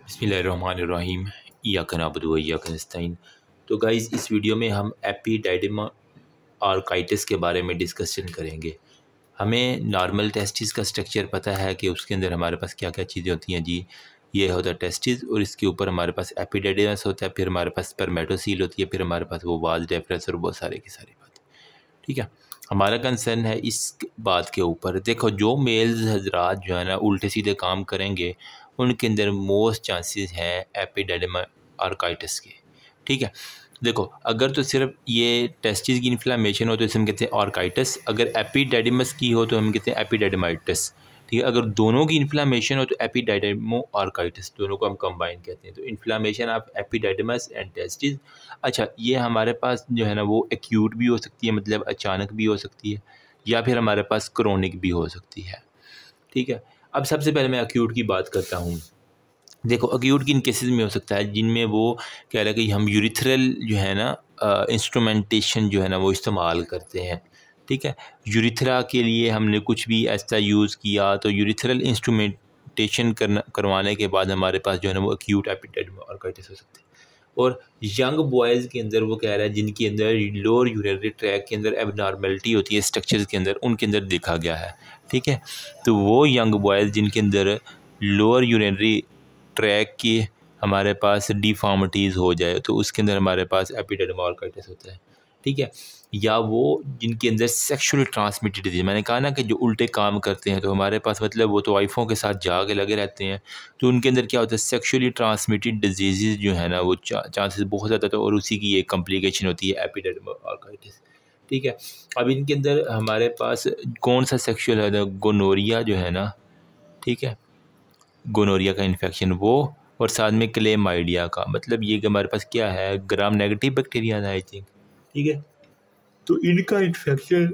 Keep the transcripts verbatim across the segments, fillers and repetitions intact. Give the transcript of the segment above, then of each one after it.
बिस्मिल्लाहिर्रहमानिर्रहीम इय्याका नअबुदु व इय्याका नस्तईन। तो गाइज़, इस वीडियो में हम एपिडाइडिमा आर्काइटिस के बारे में डिस्कशन करेंगे। हमें नॉर्मल टेस्टिस का स्ट्रक्चर पता है कि उसके अंदर हमारे पास क्या क्या चीज़ें होती हैं जी। ये होता है टेस्टिस और इसके ऊपर हमारे पास एपिडाइडिमस होता है, फिर हमारे पास स्पर्मेटोसील होती है, फिर हमारे पास वो वाज डेफरस और बहुत सारे की सारी बात। ठीक है, हमारा कंसर्न है इस बात के ऊपर। देखो, जो मेल्स हजरात जो है ना उल्टे सीधे काम करेंगे उनके अंदर मोस्ट चांसेस हैं एपिडाइडिमा आर्काइटिस के। ठीक है, देखो, अगर तो सिर्फ ये टेस्टिस की इन्फ्लामेशन हो तो इसे हम कहते हैं आर्काइटिस, अगर एपिडाइडिमस की हो तो हम कहते हैं एपिडाइडिमाइटिस। ठीक है, अगर दोनों की इन्फ्लामेशन हो तो एपिडाइडिमो आर्काइटिस, दोनों को हम कंबाइन कहते हैं। तो inflammation of epididymis and testis. अच्छा, ये हमारे पास जो है ना वो एक्यूट भी हो सकती है, मतलब अचानक भी हो सकती है, या फिर हमारे पास क्रोनिक भी हो सकती है। ठीक है, अब सबसे पहले मैं एक्यूट की बात करता हूँ। देखो, एक्यूट किन केसेस में हो सकता है, जिनमें वो कह रहा है कि हम यूरिथ्रल जो है ना इंस्ट्रूमेंटेशन जो है ना वो इस्तेमाल करते हैं। ठीक है, यूरिथ्रा के लिए हमने कुछ भी ऐसा यूज़ किया तो यूरिथ्रल इंस्ट्रूमेंटेशन करना करवाने के बाद हमारे पास जो है ना वो एक्यूट एपिडाइडिमा आर्काइटिस हो सकती है। और यंग बॉयज़ के अंदर वो कह रहा है जिनके अंदर लोअर यूरिनरी ट्रैक के अंदर एबनॉर्मेलिटी होती है स्ट्रक्चर्स के अंदर, उनके अंदर देखा गया है। ठीक है, तो वो यंग बॉयज़ जिनके अंदर लोअर यूरिनरी ट्रैक की हमारे पास डिफॉर्मिटीज़ हो जाए तो उसके अंदर हमारे पास एपिडाइडिमा आर्काइटिस होता है। ठीक है, या वो जिनके अंदर सेक्सुअली ट्रांसमिटेड डिजीज़, मैंने कहा ना कि जो उल्टे काम करते हैं तो हमारे पास मतलब वो तो वाइफों के साथ जाके लगे रहते हैं, तो उनके अंदर क्या होता है सेक्सुअली ट्रांसमिटेड डिजीज़ जो है ना वो चांसेस बहुत ज़्यादा था और उसी की एक कॉम्प्लिकेशन होती है एपिडाइडिमा आर्काइटिस। ठीक है, अब इनके अंदर हमारे पास कौन सा सेक्सुअल है, गोनोरिया जो है ना, ठीक है, गोनोरिया का इन्फेक्शन वो, और साथ में क्लेमाइडिया का, मतलब ये कि हमारे पास क्या है ग्राम नेगेटिव बैक्टीरिया है आई थिंक। ठीक है, तो इनका इन्फेक्शन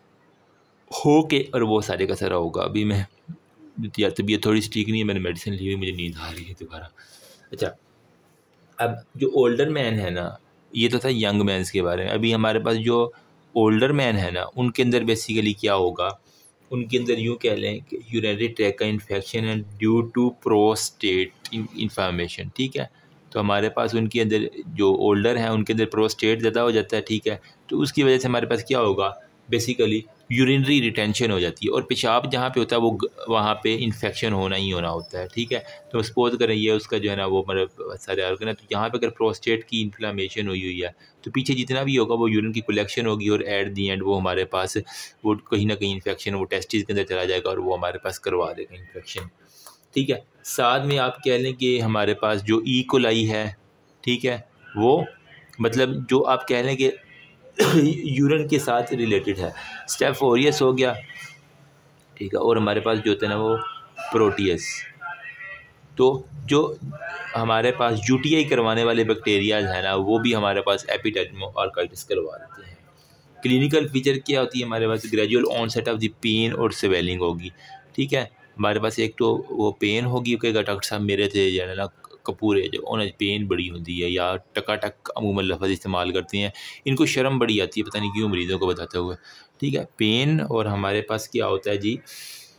हो के और वो सारे का सारा होगा। अभी मैं या तबीयत थोड़ी ठीक नहीं है, मैंने मेडिसिन ली हुई, मुझे नींद आ रही है दोबारा। अच्छा, अब जो ओल्डर मैन है ना, ये तो था यंग मैन्स के बारे में। अभी हमारे पास जो ओल्डर मैन है ना उनके अंदर बेसिकली क्या होगा, उनके अंदर यूँ कह लें कि यूरिनरी ट्रैक का इन्फेक्शन है ड्यू टू प्रोस्टेट इन्फॉर्मेशन। ठीक है, तो हमारे पास उनके अंदर जो ओल्डर हैं उनके अंदर प्रोस्टेट ज़्यादा हो जाता है। ठीक है, तो उसकी वजह से हमारे पास क्या होगा, बेसिकली यूरिनरी रिटेंशन हो जाती है और पेशाब जहाँ पे होता है वो वहाँ पे इन्फेक्शन होना ही होना होता है। ठीक है, तो सपोज करें ये उसका जो है ना वो मतलब सारे ऑर्गन है, तो यहाँ पे अगर प्रोस्टेट की इन्फ्लामेशन हुई हुई है तो पीछे जितना भी होगा वो यूरिन की कलेक्शन होगी और एट दी एंड वो हमारे पास वो कहीं ना कहीं इन्फेक्शन वो टेस्टिस के अंदर चला जाएगा और वो हमारे पास करवा देगा इन्फेक्शन। ठीक है, साथ में आप कह लें कि हमारे पास जो ई कोलाई है, ठीक है, वो मतलब जो आप कह लें कि यूरिन के साथ रिलेटेड है, स्टेफ ओरियस हो गया। ठीक है, और हमारे पास जो होता है ना वो प्रोटियस। तो जो हमारे पास यूटीआई करवाने वाले बैक्टीरियाज हैं ना वो भी हमारे पास एपिडाइडिमा आर्काइटिस करवा देते हैं। क्लिनिकल फीचर क्या होती है हमारे पास, gradual onset of the pain और स्वेलिंग होगी। ठीक है, हमारे पास एक तो वो पेन होगी, कहेगा डॉक्टर साहब मेरे थे जो है ना कपूरे जो उन्हें पेन बड़ी होती है, या टकाटक अमूमन लफ्ज़ इस्तेमाल करती हैं, इनको शर्म बड़ी आती है पता नहीं क्यों मरीज़ों को बताते हुए। ठीक है, पेन, और हमारे पास क्या होता है जी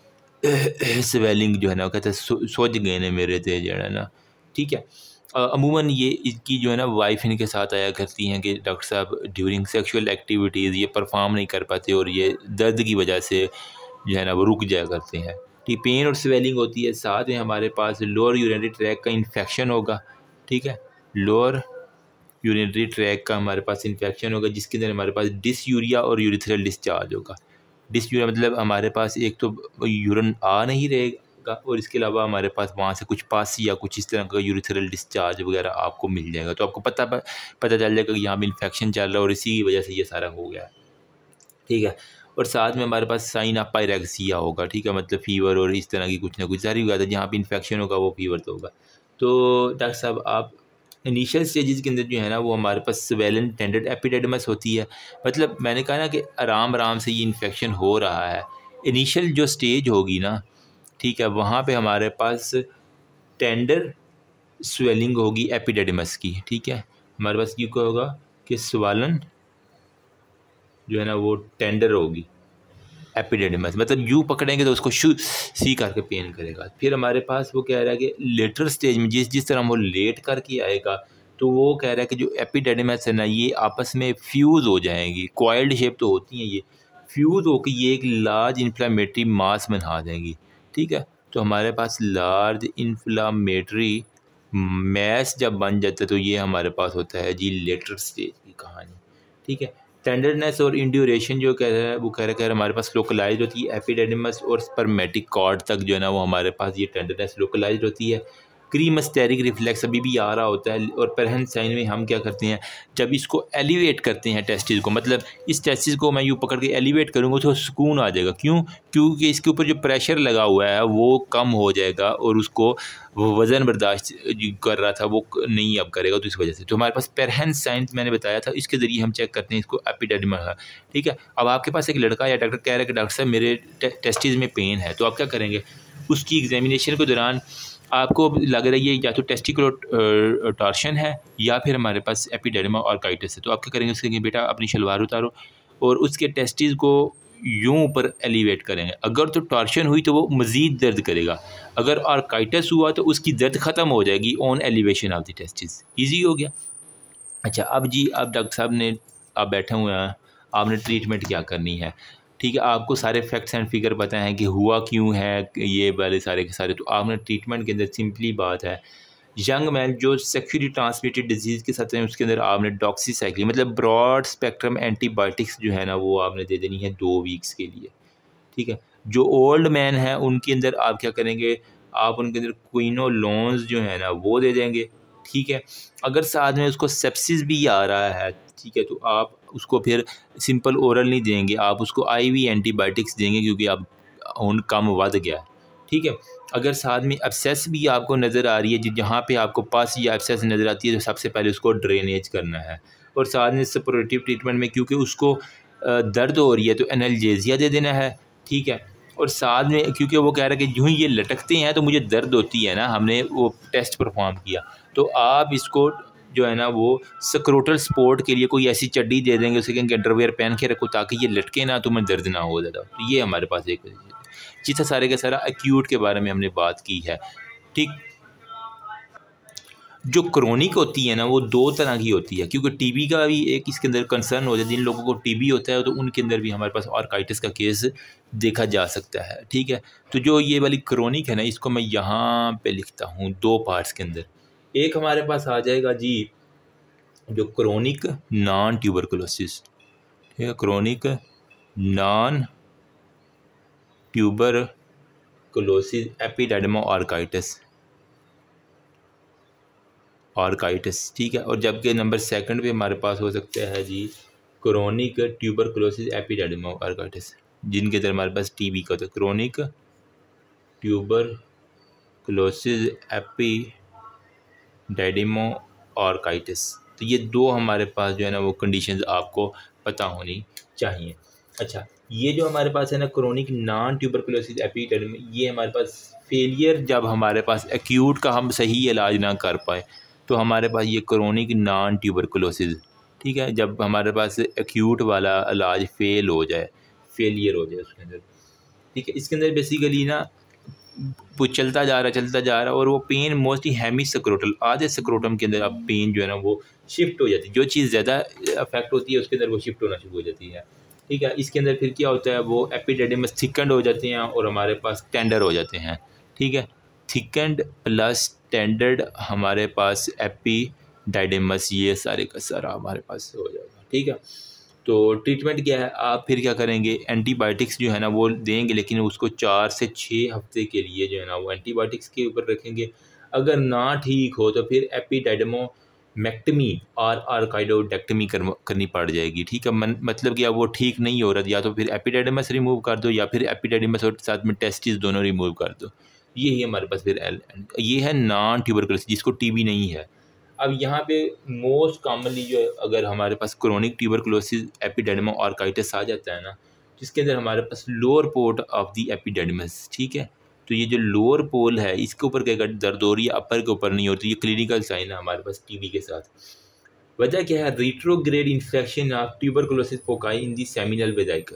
स्वेलिंग जो है ना, कहते हैं सोच गए ने मेरे थे जो है ना। ठीक है, अमूमन ये इसकी जो है ना वाइफ इनके साथ आया करती हैं कि डॉक्टर साहब ड्यूरिंग सेक्सुअल एक्टिविटीज़ ये परफॉर्म नहीं कर पाते और ये दर्द की वजह से जो है ना वो रुक जाया करते हैं। ठीक, पेन और स्वेलिंग होती है, साथ में हमारे पास लोअर यूरिनरी ट्रैक का इन्फेक्शन होगा। ठीक है, लोअर यूरिनरी ट्रैक का हमारे पास इन्फेक्शन होगा जिसके अंदर हमारे पास डिसयूरिया और यूरिथ्रल डिस्चार्ज होगा। डिसयूरिया मतलब हमारे पास एक तो यूरिन आ नहीं रहेगा और इसके अलावा हमारे पास वहाँ से कुछ पास या कुछ इस तरह का यूरिथ्रल डिस्चार्ज वगैरह आपको मिल जाएगा, तो आपको पता पता चल जाएगा कि यहाँ पे इन्फेक्शन चल रहा है और इसी की वजह से ये सारा हो गया है। ठीक है, और साथ में हमारे पास साइन ऑफ पायरेक्सिया होगा। ठीक है, मतलब फीवर और इस तरह की कुछ ना कुछ सारी बात है, जहाँ पे इन्फेक्शन होगा वो फीवर तो होगा। तो डॉक्टर साहब आप इनिशियल स्टेजेस के अंदर जो है ना वो हमारे पास स्वेलन टेंडेड एपिडेडमस होती है, मतलब मैंने कहा ना कि आराम आराम से ये इन्फेक्शन हो रहा है। इनिशियल जो स्टेज होगी ना, ठीक है, वहाँ पे हमारे पास टेंडर स्वेलिंग होगी एपिडेडमस की। ठीक है, हमारे पास ये क्या होगा कि स्वेलन जो है ना वो टेंडर होगी एपिडेडिमस, मतलब यू पकड़ेंगे तो उसको शू सी करके पेन करेगा। फिर हमारे पास वो कह रहा है कि लेटर स्टेज में जिस जिस तरह वो लेट करके आएगा तो वो कह रहा है कि जो एपिडेडिमस है ना ये आपस में फ्यूज़ हो जाएंगी, कॉइल्ड शेप तो होती हैं ये, फ्यूज़ होकर ये एक लार्ज इन्फ्लामेटरी मास बना देंगी। ठीक है, तो हमारे पास लार्ज इन्फ्लामेटरी मैस जब बन जाता है तो ये हमारे पास होता है जी लेटर स्टेज की कहानी। ठीक है, टेंडरनेस और इंड्यूरेशन जो कह रहा है वो कह रहा है हमारे पास लोकलाइज होती है एपिडेडिमस और स्पर्मेटिक कॉर्ड तक जो है ना वो हमारे पास ये टेंडरनेस लोकलाइज होती है। क्रीमस्टेरिक रिफ्लेक्स अभी भी आ रहा होता है और परहन साइन में हम क्या करते हैं जब इसको एलिवेट करते हैं टेस्टिस को, मतलब इस टेस्टिस को मैं यूँ पकड़ के एलिवेट करूँगा तो सुकून आ जाएगा। क्यों? क्योंकि इसके ऊपर जो प्रेशर लगा हुआ है वो कम हो जाएगा और उसको वो वज़न बर्दाश्त कर रहा था वो नहीं अब करेगा, तो इस वजह से तो हमारे पास परहन साइन मैंने बताया था, इसके ज़रिए हम चेक करते हैं इसको एपिडेडिमस है। ठीक है, अब आपके पास एक लड़का या डॉक्टर कह रहा है कि डॉक्टर साहब मेरे टे, टेस्टिस में पेन है, तो आप क्या करेंगे? उसकी एग्जामिनेशन के दौरान आपको लग रही है या तो टेस्टिकुलर टॉर्शन है या फिर हमारे पास एपिडेडिमा ऑर्काइटिस है, तो आप क्या करेंगे? उसके बेटा अपनी शलवार उतारो और उसके टेस्टिस को यूं ऊपर एलिवेट करेंगे। अगर तो टॉर्शन हुई तो वो मज़ीद दर्द करेगा, अगर ऑर्काइटिस हुआ तो उसकी दर्द ख़त्म हो जाएगी on elevation of the testis. Easy हो गया। अच्छा, अब जी अब डॉक्टर साहब ने आप बैठे हुए हैं, आपने ट्रीटमेंट क्या करनी है। ठीक है, आपको सारे फैक्ट्स एंड फिगर पता हैं कि हुआ क्यों है ये वाले सारे के सारे, तो आपने ट्रीटमेंट के अंदर सिंपली बात है यंग मैन जो सेक्सुअली ट्रांसमिटेड डिजीज़ के साथ हैं उसके अंदर आपने डॉक्सीसाइक्लिन मतलब ब्रॉड स्पेक्ट्रम एंटीबायोटिक्स जो है ना वो आपने दे देनी है दो वीक्स के लिए। ठीक है, जो ओल्ड मैन है उनके अंदर आप क्या करेंगे? आप उनके अंदर क्विनोलोन्स जो है ना वो दे देंगे। ठीक है, अगर साथ में उसको सेप्सिस भी आ रहा है, ठीक है, तो आप उसको फिर सिंपल ओरल नहीं देंगे, आप उसको आईवी एंटीबायोटिक्स देंगे क्योंकि आप खून कम बढ़ गया है। ठीक है, अगर साथ में एब्सेस भी आपको नज़र आ रही है, जहाँ पे आपको पास या एब्सेस नज़र आती है तो सबसे पहले उसको ड्रेनेज करना है और साथ में सपोर्टिव ट्रीटमेंट में क्योंकि उसको दर्द हो रही है तो एनाल्जेसिया दे देना है। ठीक है, और साथ में क्योंकि वो कह रहा है कि यूँ ही ये लटकते हैं तो मुझे दर्द होती है ना, हमने वो टेस्ट परफॉर्म किया, तो आप इसको जो है ना वो स्क्रोटल सपोर्ट के लिए कोई ऐसी चड्डी दे देंगे, उसे कहेंगे अंडरवेयर पहन के रखो ताकि ये लटके ना, तुम्हें दर्द ना हो ज़्यादा। तो ये हमारे पास एक जितना सारे का सारा एक्यूट के बारे में हमने बात की है। ठीक, जो क्रोनिक होती है ना वो दो तरह की होती है, क्योंकि टीबी का भी एक इसके अंदर कंसर्न हो जाता है। जिन लोगों को टीबी होता है तो उनके अंदर भी हमारे पास ऑर्काइटिस का केस देखा जा सकता है। ठीक है, तो जो ये वाली क्रोनिक है ना इसको मैं यहाँ पे लिखता हूँ दो पार्ट्स के अंदर। एक हमारे पास आ जाएगा जी जो क्रोनिक नॉन ट्यूबरकुलोसिस। ठीक है, chronic non tuberculosis epididymo orchitis orchitis. ठीक है, और जबकि नंबर सेकंड पे हमारे पास हो सकता है जी क्रोनिक ट्यूबरकुलोसिस एपिडेडिमा ऑर्काइटिस, जिनके अंदर हमारे पास टीबी का होता है क्रोनिक ट्यूबरकुलोसिस एपिडेडिमा ऑर्काइटिस। तो ये दो हमारे पास जो है ना वो कंडीशंस आपको पता होनी चाहिए। अच्छा, ये जो हमारे पास है ना क्रोनिक नॉन ट्यूबरकुलोसिस एपिडेडिमा, ये हमारे पास फेलियर जब हमारे पास एक्यूट का हम सही इलाज ना कर पाए तो हमारे पास ये क्रोनिक नॉन ट्यूबरकुलोसिस। ठीक है, जब हमारे पास एक्यूट वाला इलाज फेल हो जाए, फेलियर हो जाए उसके अंदर। ठीक है, इसके अंदर बेसिकली ना वो चलता जा रहा चलता जा रहा और वो पेन मोस्टली हेमी स्क्रोटल आधे स्क्रोटम के अंदर अब पेन जो है ना वो शिफ्ट हो जाती है, जो चीज़ ज़्यादा अफेक्ट होती है उसके अंदर वो शिफ्ट होना शुरू हो जाती है। ठीक है, इसके अंदर फिर क्या होता है वो एपिडेडिमस थिकंड हो जाते हैं और हमारे पास टेंडर हो जाते हैं। ठीक है, थिकंड प्लस टेंडर्ड हमारे पास एपिडेडिमस, ये सारे का सारा हमारे पास हो जाएगा। ठीक है, तो ट्रीटमेंट क्या है? आप फिर क्या करेंगे? एंटीबायोटिक्स जो है ना वो देंगे, लेकिन उसको चार से छः हफ्ते के लिए जो है ना वो एंटीबायोटिक्स के ऊपर रखेंगे। अगर ना ठीक हो तो फिर एपिडेडिमोमेक्टमी और आर्काइडोडेक्टमी कर, करनी पड़ जाएगी। ठीक है, मन, मतलब कि अब वो ठीक नहीं हो रहा या तो फिर एपिडेडिमस रिमूव कर दो या फिर एपिडेडिमस और साथ में टेस्टिस दोनों रिमूव कर दो। ये ही हमारे पास फिर ये है नॉन ट्यूबरकुलोसिस जिसको टीबी नहीं है। अब यहाँ पे मोस्ट कॉमनली जो अगर हमारे पास क्रोनिक ट्यूबरकुलोसिस एपिडेडिमा ऑर्काइटिस आ जाता है ना, जिसके अंदर हमारे पास lower port of the epididymis. ठीक है, तो ये जो लोअर पोल है इसके ऊपर क्या दर्द हो रही है, अपर के ऊपर नहीं होती, ये क्लिनिकल साइन है हमारे पास टीबी के साथ। वजह क्या है? Retrograde infection of tuberculosis foci in the seminal vesicle.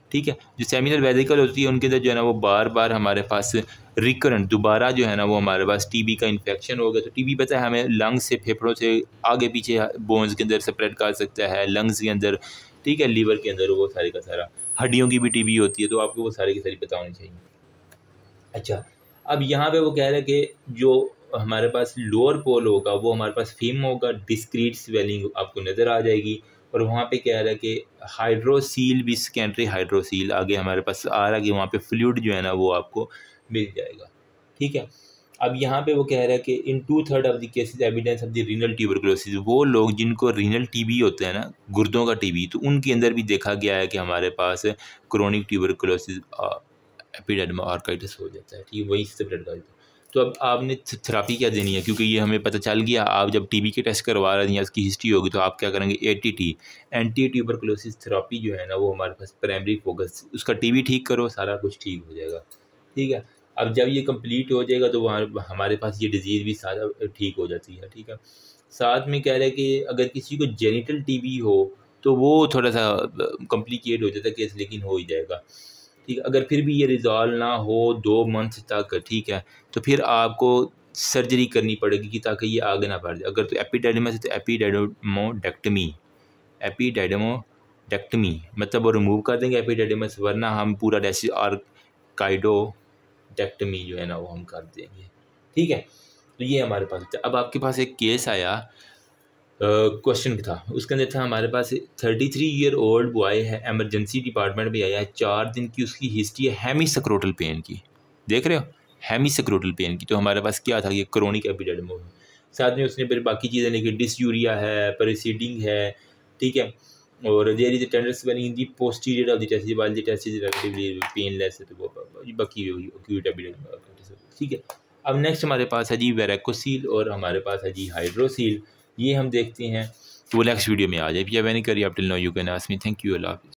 ठीक है। जो सेमिनल वेसिकल होती है उनके अंदर जो है ना वो बार बार हमारे पास रिकरेंट दोबारा जो है ना वो हमारे पास टीबी का इन्फेक्शन हो गया। तो टीबी पता है हमें लंग्स से, फेफड़ों से आगे पीछे बोन्स के अंदर स्प्रेड कर सकता है, लंग्स के अंदर, ठीक है, लीवर के अंदर, वो सारे का सारा, हड्डियों की भी टीबी होती है। तो आपको वो सारी की सारी पता होनी चाहिए। अच्छा, अब यहाँ पे वो कह रहे हैं कि जो हमारे पास लोअर पोल होगा वो हमारे पास फिम होगा, डिस्क्रीट स्वेलिंग आपको नज़र आ जाएगी। और वहाँ पे कह रहा है कि हाइड्रोसील भी, सेकेंडरी हाइड्रोसील आगे हमारे पास आ रहा है कि वहाँ पे फ्लूइड जो है ना वो आपको मिल जाएगा, ठीक है। अब यहाँ पे वो कह रहा है कि in two third of the cases evidence of the renal tuberculosis, वो लोग जिनको रीनल टीबी होते हैं ना, गुर्दों का टीबी, तो उनके अंदर भी देखा गया है कि हमारे पास क्रोनिक ट्यूबरकुलोसिस एपिडेर्मा आर्काइटिस हो जाता है, ठीक है, वही से ब्लड का। तो अब आपने थेरापी क्या देनी है, क्योंकि ये हमें पता चल गया। आप जब टीबी के टेस्ट करवा रहे हैं या उसकी हिस्ट्री होगी तो आप क्या करेंगे, एटीटी, एंटी ट्यूबरकुलोसिस थेरापी जो है ना वो हमारे पास प्राइमरी फोकस, उसका टीबी ठीक करो, सारा कुछ ठीक हो जाएगा, ठीक है। अब जब ये कंप्लीट हो जाएगा तो वहाँ हमारे पास ये डिजीज़ भी सारा ठीक हो जाती है, ठीक है। साथ में कह रहे हैं कि अगर किसी को जेनिटल टीबी हो तो वो थोड़ा सा कॉम्प्लिकेट हो जाता है केस, लेकिन हो ही जाएगा, ठीक है। अगर फिर भी ये रिजॉल्व ना हो दो मंथ तक, ठीक है, तो फिर आपको सर्जरी करनी पड़ेगी कि ताकि ये आगे ना बढ़ जाए। अगर तो एपिडेर्मिस है तो एपिडेर्मोडेक्टमी, एपिडेर्मोडेक्टमी मतलब वो रिमूव कर देंगे एपिडेर्मिस, वरना हम पूरा डेसी आर्काइडोडेक्टमी जो है ना वो हम कर देंगे, ठीक है। तो ये हमारे पास था। अब आपके पास एक केस आया, क्वेश्चन uh, था, उसके अंदर था हमारे पास thirty three year old boy है, एमरजेंसी डिपार्टमेंट में आया है, चार दिन की उसकी हिस्ट्री है हेमिसक्रोटल पेन की, देख रहे हो, हेमिसक्रोटल पेन की। तो हमारे पास क्या था, ये क्रोनिक एपिडेर्मा है। साथ में उसने फिर बाकी चीज़ें लिखी, डिसयूरिया है, पेरिसीडिंग है, ठीक है, और there is tender swelling in the posterior of the testis while the testis is relatively painless है। तो वो बाकी एक्यूट एपिडेर्मा, ठीक है। अब नेक्स्ट हमारे पास है जी वेराकोसील और हमारे पास है जी हाइड्रोसील, ये हम देखते हैं। तो वो नेक्स्ट वीडियो में आ जाए। if you have any query up till now you can ask me. Thank you, Allah.